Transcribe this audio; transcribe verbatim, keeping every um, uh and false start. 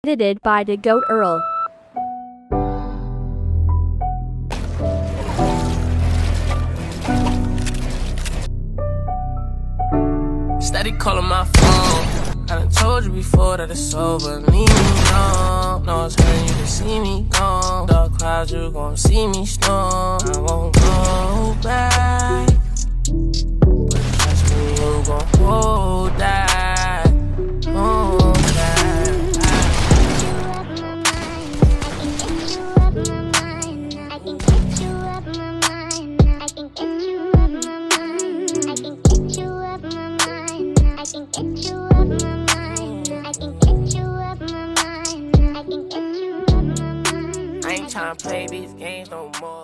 Edited by the Goat Earl. Steady calling my phone. I done told you before that it's over. Leave me alone. No, it's hurting you to see me gone. Dark clouds, you gon' see me storm. I won't go back, but trust me, you gon' hold that. Hold that. I ain't tryna play these games no more.